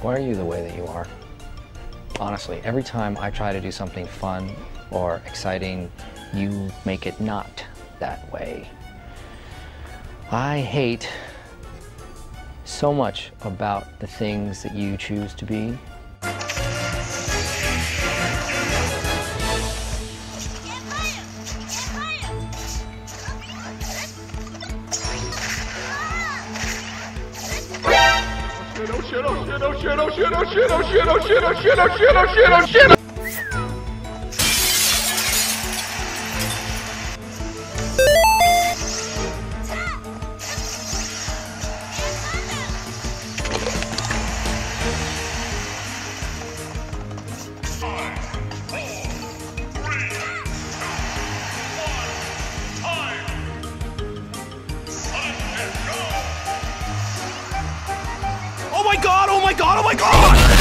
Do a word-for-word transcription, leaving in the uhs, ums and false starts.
Why are you the way that you are? Honestly, every time I try to do something fun or exciting, you make it not that way. I hate so much about the things that you choose to be. Oh shit, oh shit, oh shit, oh shit, oh shit, oh shit, oh shit, oh shit, oh shit, oh shit, oh shit, oh shit. Oh my god, oh my god, oh my god!